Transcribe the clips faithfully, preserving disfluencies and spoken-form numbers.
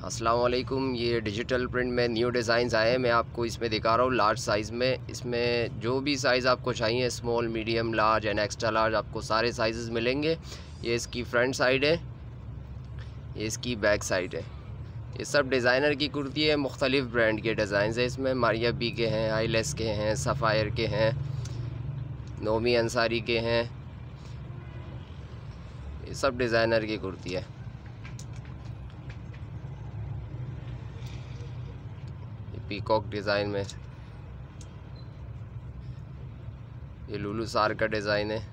अस्सलाम वालेकुम। ये डिजिटल प्रिंट में न्यू डिज़ाइंस आए हैं। मैं आपको इसमें दिखा रहा हूँ लार्ज साइज़ में। इसमें जो भी साइज़ आपको चाहिए, small, medium, large and extra large, आपको सारे साइज़ मिलेंगे। ये इसकी फ्रंट साइड है, ये इसकी बैक साइड है। ये सब डिज़ाइनर की कुर्ती है। मुख्तलिफ़ ब्रांड के डिज़ाइंस है इसमें। मारिया बी के हैं, आईलेस के हैं, सफ़ायर के हैं, नोमी अंसारी के हैं। ये सब डिज़ाइनर की कुर्ती है। पीकॉक डिज़ाइन में, ये लुलू सार का डिज़ाइन है।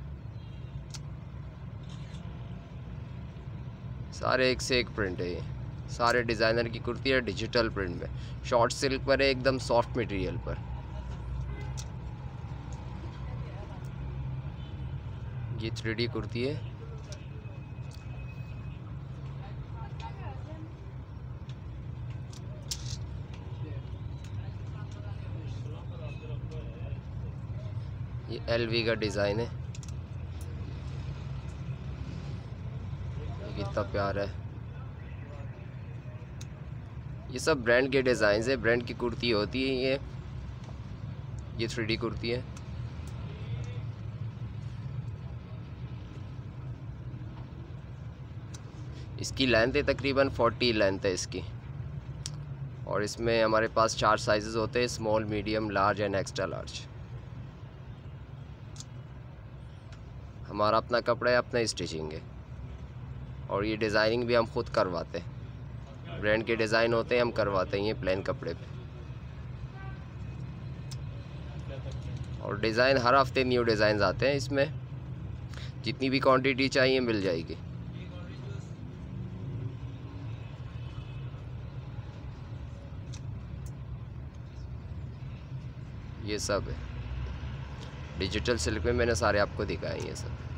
सारे एक से एक प्रिंट है। ये सारे डिज़ाइनर की कुर्ती है डिजिटल प्रिंट में। शॉर्ट सिल्क पर है, एकदम सॉफ्ट मटेरियल पर। ये थ्री डी कुर्ती है। ये एल वी का डिज़ाइन है। ये कितना प्यारा है। ये सब ब्रांड के डिज़ाइन है, ब्रांड की कुर्ती होती है ये। ये थ्री डी कुर्ती है। इसकी लेंथ है तकरीबन चालीस लेंथ है इसकी। और इसमें हमारे पास चार साइजेस होते हैं, small, medium, large and extra large. हमारा अपना कपड़ा है, अपना स्टिचिंग है। और ये डिज़ाइनिंग भी हम खुद करवाते हैं। ब्रांड के डिज़ाइन होते हैं, हम करवाते हैं ये प्लेन कपड़े पे। और डिज़ाइन हर हफ्ते न्यू डिज़ाइन आते हैं इसमें। जितनी भी क्वांटिटी चाहिए मिल जाएगी। ये सब है डिजिटल सिल्क में, मैंने सारे आपको दिखाए ये सब।